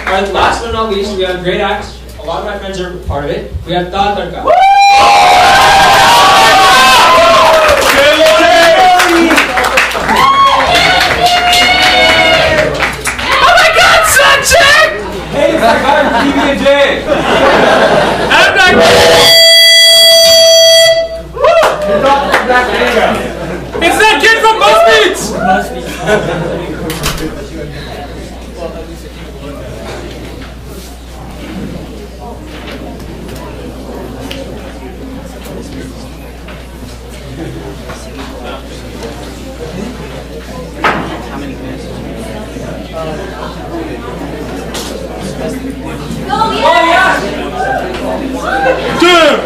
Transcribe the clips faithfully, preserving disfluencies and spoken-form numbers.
Our last but not least, we have a great act. A lot of my friends are part of it. We have Ta Tarka. Oh my God, Suncheck! Hey, it's that guy from P B and J. I'm not. It's that kid from BuzzFeed! Oh yeah! Dude!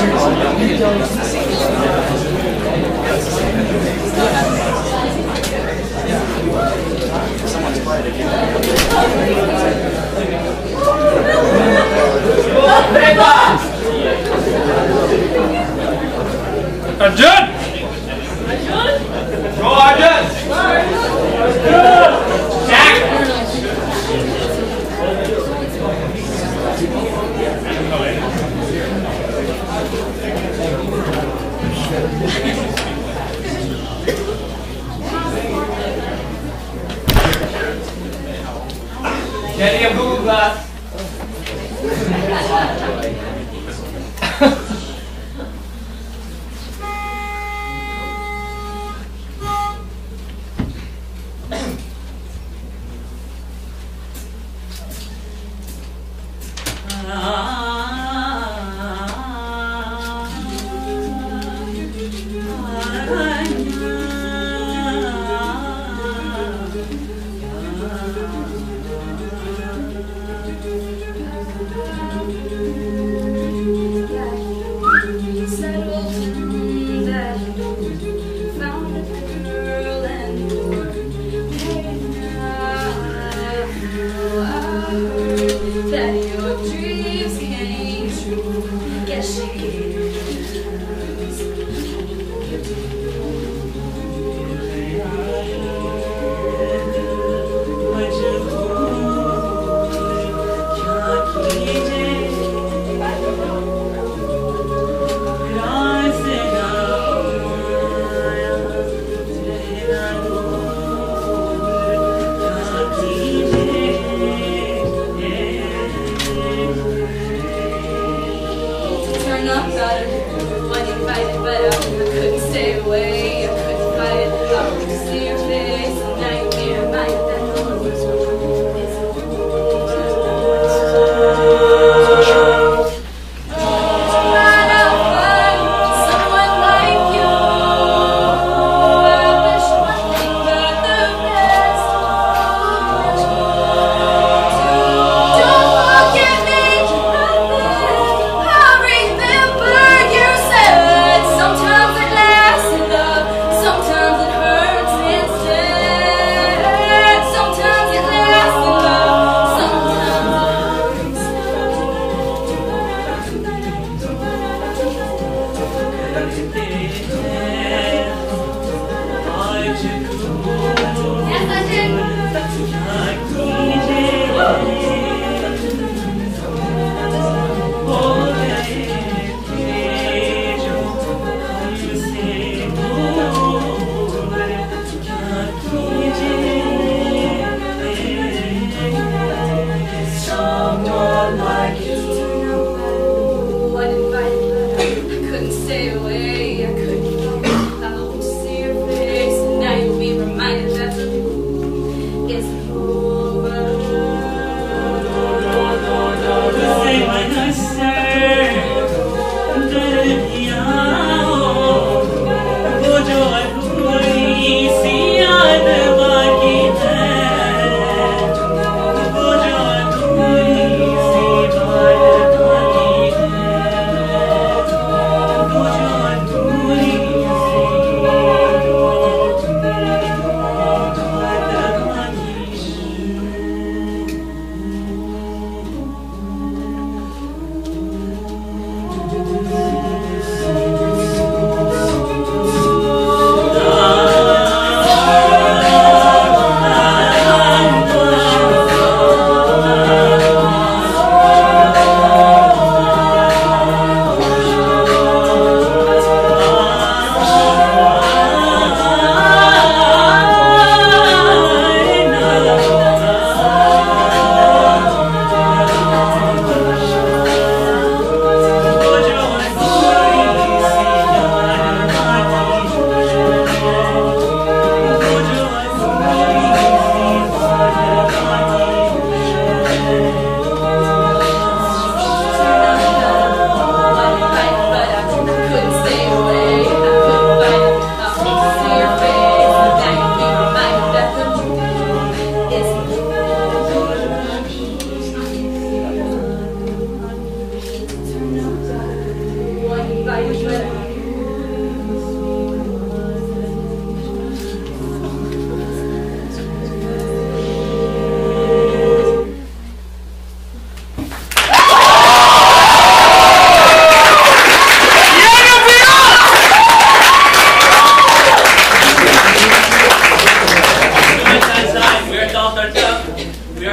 Arjun! Go, Arjun! Jack! Getting a Google Glass. Would you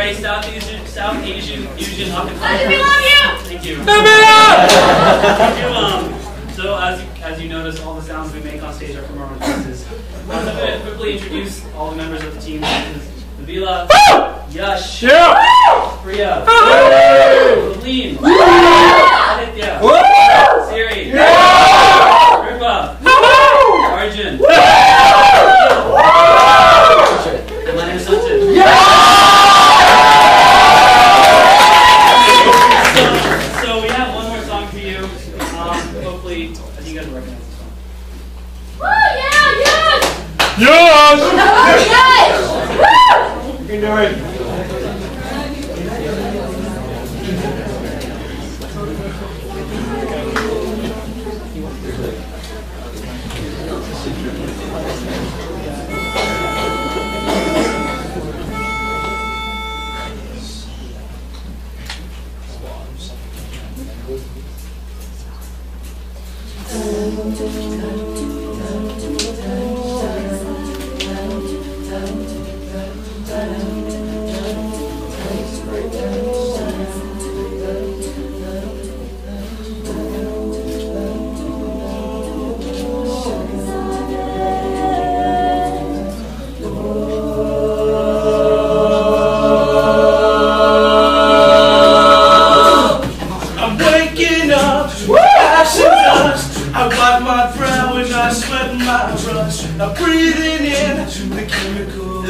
very South Asian, South Asian fusion acapella. We love you! Thank you. Give it up! Thank you, um, so as you, as you notice, all the sounds we make on stage are from our own voices. I'm going to quickly introduce all the members of the team. This is Nabila, Yash, Yeah! Priya, Lean, Aditya, Siri, Ripa, Arjun, and my name is Sachin. So, so we have one more song for you. Um, hopefully, I think you guys will recognize this song. Woo, yeah, yes! Yes! Oh, yes! Woo! You can do it. I'm waking up, ashes dust. I wipe my brow and I sweat my rust. I'm breathing in the chemicals.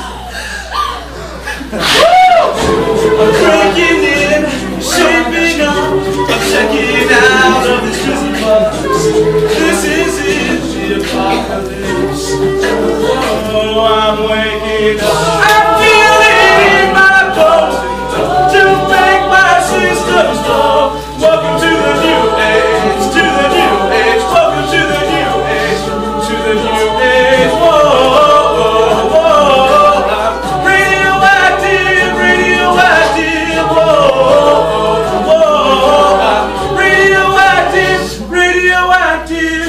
I'm breaking in, shaping up. I'm checking out of this prison box. This is it, the apocalypse. Oh, I'm waking up. I feel it in my bones to make my systems flow. Welcome to the new age, to the new age. Welcome to the new age, to the new age. Whoa, whoa, whoa. I'm radioactive, radioactive. Whoa, whoa. I'm radioactive, radioactive.